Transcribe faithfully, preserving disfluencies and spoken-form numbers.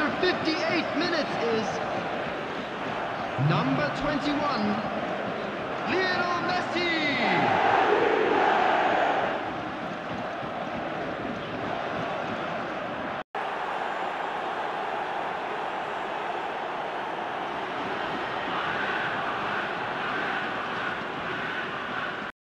after fifty-eight minutes is number twenty-one, Lionel Messi.